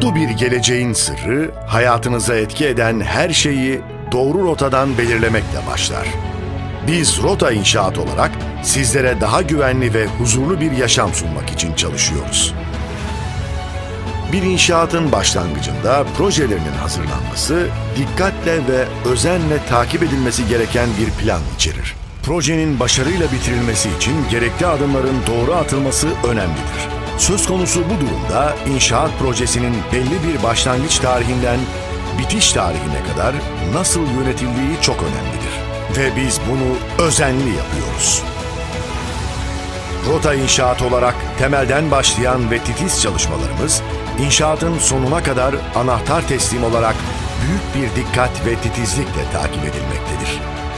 Mutlu bir geleceğin sırrı, hayatınıza etki eden her şeyi doğru rotadan belirlemekle başlar. Biz Rota İnşaat olarak sizlere daha güvenli ve huzurlu bir yaşam sunmak için çalışıyoruz. Bir inşaatın başlangıcında projelerinin hazırlanması, dikkatle ve özenle takip edilmesi gereken bir plan içerir. Projenin başarıyla bitirilmesi için gerekli adımların doğru atılması önemlidir. Söz konusu bu durumda inşaat projesinin belli bir başlangıç tarihinden bitiş tarihine kadar nasıl yönetildiği çok önemlidir. Ve biz bunu özenli yapıyoruz. Rota İnşaat olarak temelden başlayan ve titiz çalışmalarımız, inşaatın sonuna kadar anahtar teslim olarak büyük bir dikkat ve titizlikle takip edilmektedir.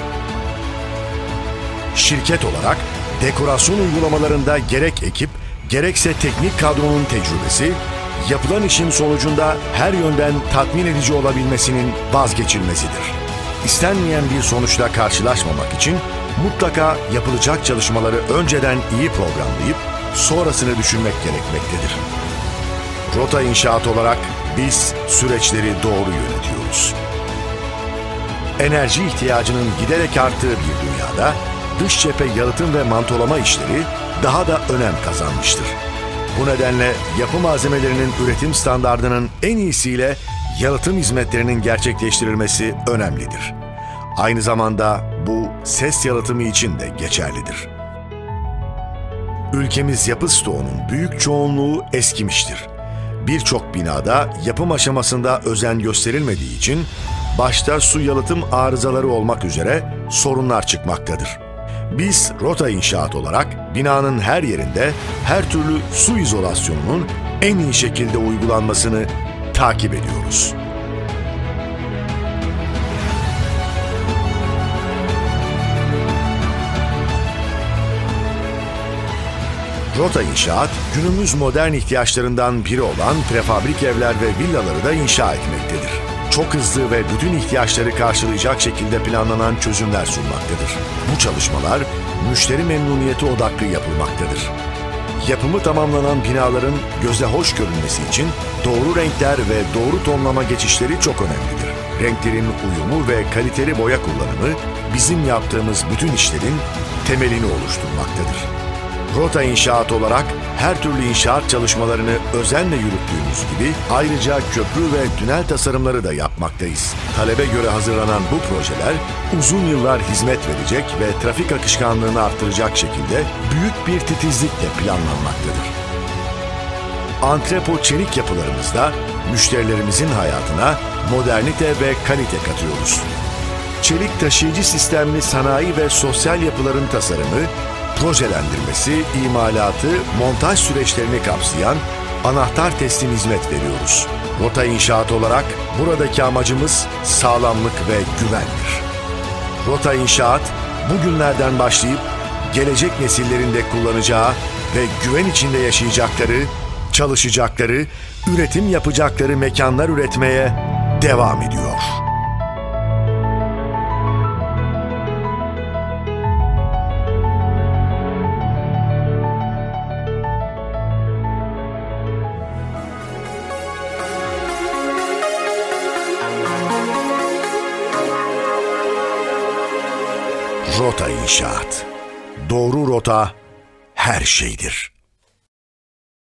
Şirket olarak dekorasyon uygulamalarında gerek ekip, gerekse teknik kadronun tecrübesi, yapılan işin sonucunda her yönden tatmin edici olabilmesinin vazgeçilmezidir. İstenmeyen bir sonuçla karşılaşmamak için mutlaka yapılacak çalışmaları önceden iyi programlayıp sonrasını düşünmek gerekmektedir. Rota İnşaat olarak biz süreçleri doğru yönetiyoruz. Enerji ihtiyacının giderek arttığı bir dünyada dış cephe yalıtım ve mantolama işleri daha da önem kazanmıştır. Bu nedenle yapı malzemelerinin üretim standardının en iyisiyle yalıtım hizmetlerinin gerçekleştirilmesi önemlidir. Aynı zamanda bu ses yalıtımı için de geçerlidir. Ülkemiz yapı stoğunun büyük çoğunluğu eskimiştir. Birçok binada yapım aşamasında özen gösterilmediği için başta su yalıtım arızaları olmak üzere sorunlar çıkmaktadır. Biz Rota İnşaat olarak binanın her yerinde her türlü su izolasyonunun en iyi şekilde uygulanmasını takip ediyoruz. Rota İnşaat, günümüz modern ihtiyaçlarından biri olan prefabrik evler ve villaları da inşa etmektedir. Çok hızlı ve bütün ihtiyaçları karşılayacak şekilde planlanan çözümler sunmaktadır. Bu çalışmalar müşteri memnuniyeti odaklı yapılmaktadır. Yapımı tamamlanan binaların göze hoş görünmesi için doğru renkler ve doğru tonlama geçişleri çok önemlidir. Renklerin uyumu ve kaliteli boya kullanımı bizim yaptığımız bütün işlerin temelini oluşturmaktadır. Rota İnşaat olarak her türlü inşaat çalışmalarını özenle yürüttüğümüz gibi ayrıca köprü ve tünel tasarımları da yapmaktayız. Talebe göre hazırlanan bu projeler uzun yıllar hizmet verecek ve trafik akışkanlığını arttıracak şekilde büyük bir titizlikle planlanmaktadır. Antrepo çelik yapılarımızda müşterilerimizin hayatına modernite ve kalite katıyoruz. Çelik taşıyıcı sistemli sanayi ve sosyal yapıların tasarımı, projelendirmesi, imalatı, montaj süreçlerini kapsayan anahtar teslim hizmet veriyoruz. Rota İnşaat olarak buradaki amacımız sağlamlık ve güvendir. Rota İnşaat, bugünlerden başlayıp gelecek nesillerin de kullanacağı ve güven içinde yaşayacakları, çalışacakları, üretim yapacakları mekanlar üretmeye devam ediyor. Rota İnşaat. Doğru rota her şeydir.